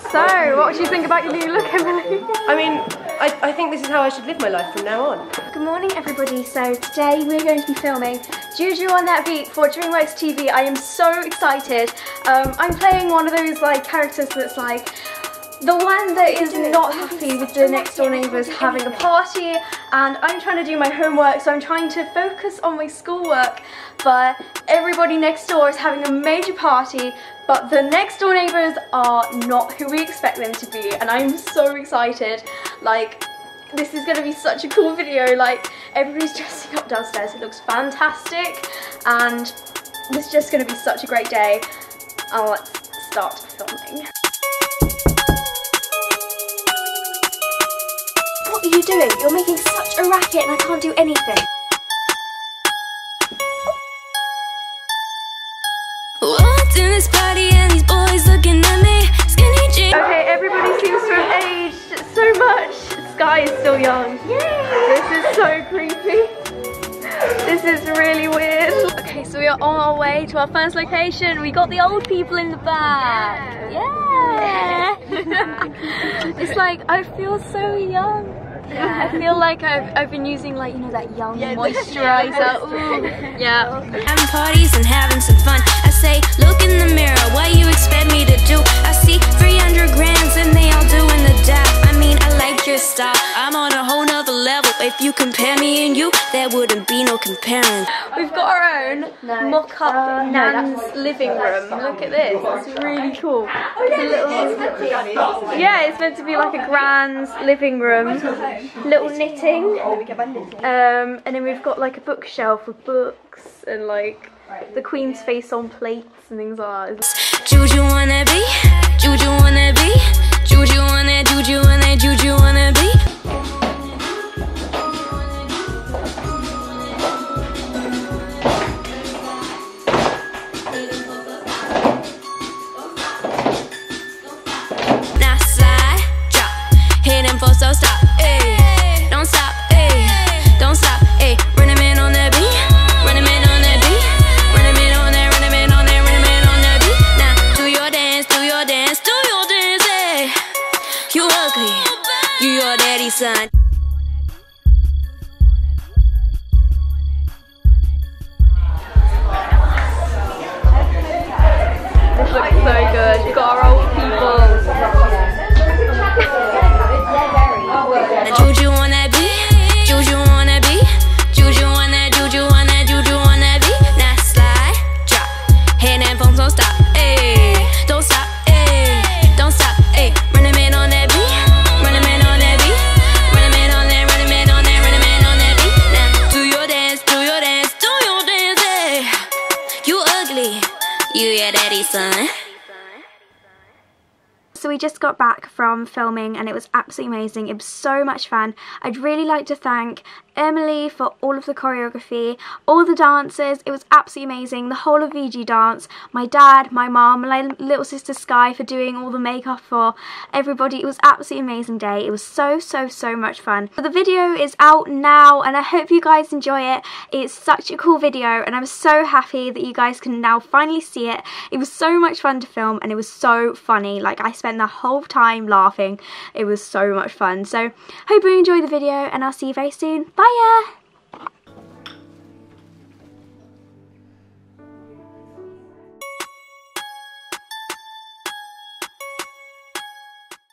So, what do you think about your new look, Emily? I mean, I think this is how I should live my life from now on. Good morning, everybody. So today we're going to be filming Juju on That Beat for DreamWorks TV. I am so excited. I'm playing one of those like characters that's like the one that is not happy with the next door neighbours having a party, and I'm trying to do my homework, so I'm trying to focus on my schoolwork, but everybody next door is having a major party, but the next door neighbours are not who we expect them to be, and I'm so excited. Like, this is going to be such a cool video. Like, everybody's dressing up downstairs, it looks fantastic, and this is just going to be such a great day. Let's start filming. What are you doing? You're making such a racket and I can't do anything. Walked in this party and these boys looking at me. Skinny jeans. Okay, everybody seems to have aged so much. Sky is still young. Yay! This is so creepy. This is really weird. Okay, so we are on our way to our first location. We got the old people in the back. Yeah! It's like, I feel so young. I feel like I've been using, like, you know, that young moisturizer. Ooh. Yeah. Having parties and having some fun. I say, look in the mirror, what you expect me to do? I see 300 grands and they all doing the dap. I mean, I like your style. I'm on a whole nother level. If you compare me and you, there wouldn't be no comparing. We've got our own mock-up Nan's living room. Look at this. It's really cool. It's a little, yeah, it's meant to be like a grand's living room. Little knitting. And then we've got like a bookshelf with books and like the Queen's face on plates and things like that. Juju wanna be, Juju wanna be, Juju wanna, Juju wanna, Juju wanna be. Now slide, drop, hit him for so stop, ayy. Don't stop, ayy. Don't stop, ayy. Run a man on that beat, run a man on that beat, run a man on that, run a man on that, run a man on that beat. Now do your dance, do your dance, do your dance, ayy. You ugly, you your daddy's son. This looks so good. We've got our old people. Juju wanna be, Juju wanna be, Juju wanna, Juju wanna, Juju wanna be. Now slide, drop, hand and phone, don't stop, ayy. Don't stop, ayy. Don't stop, ayy. Run a man on that beat, run a man on that beat, run a man on that, run a man on that, run a man on that beat. Now do your dance, do your dance, do your dance, ayy. You ugly, you your daddy's son. So we just got back from filming and it was absolutely amazing. It was so much fun. I'd really like to thank Emily for all of the choreography, all the dancers. It was absolutely amazing. The whole of VG dance, my dad, my mum, my little sister Sky for doing all the makeup for everybody. It was absolutely amazing day. It was so much fun. So the video is out now and I hope you guys enjoy it. It's such a cool video and I'm so happy that you guys can now finally see it. It was so much fun to film and it was so funny. Like, I spent the whole time laughing. It was so much fun. So hope you enjoy the video and I'll see you very soon. Bye.